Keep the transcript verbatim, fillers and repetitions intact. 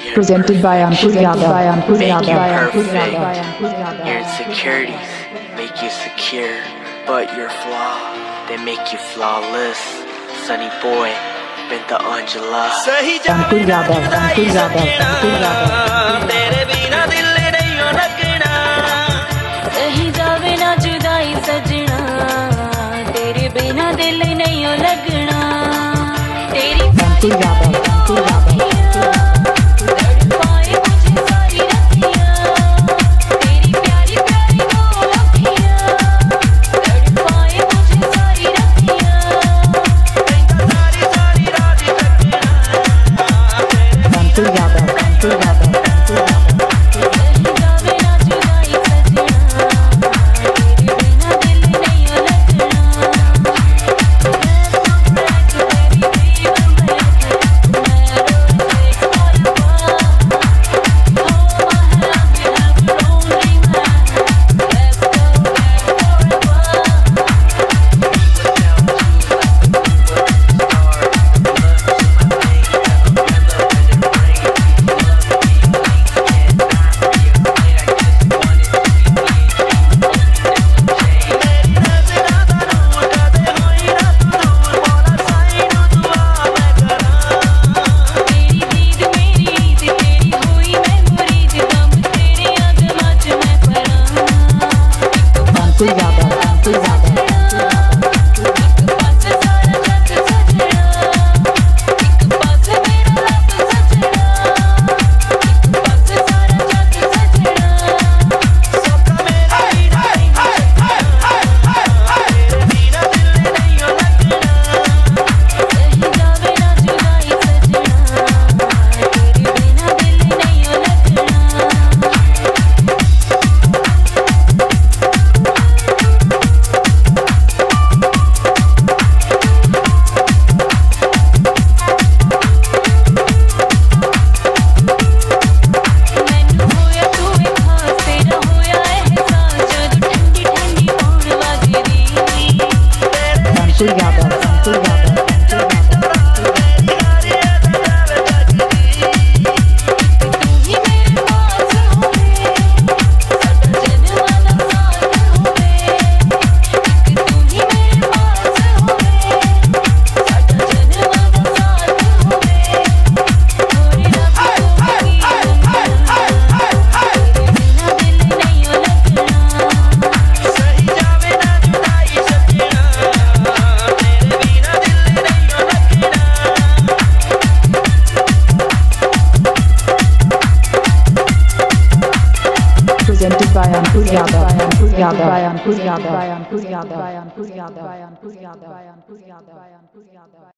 Presented by Ankur Yadav. By Ankur Yadav. Your insecurities make you secure, but your flaw, they make you flawless. Sunny boy, Binta Angela. Ankur Yadav. Ankur Yadav. Ankur Yadav. तेरे बिना दिल नहीं हो लगना, कहीं जावे ना जुदाई सजना, तेरे बिना दिल नहीं हो लगना, तेरी Ankur Yadav. Ankur Yadav. Presented by Ankur Yadav. By Ankur Yadav. By Ankur Yadav. By Ankur Yadav. By Ankur Yadav. By Ankur Yadav. By Ankur Yadav. By Ankur Yadav.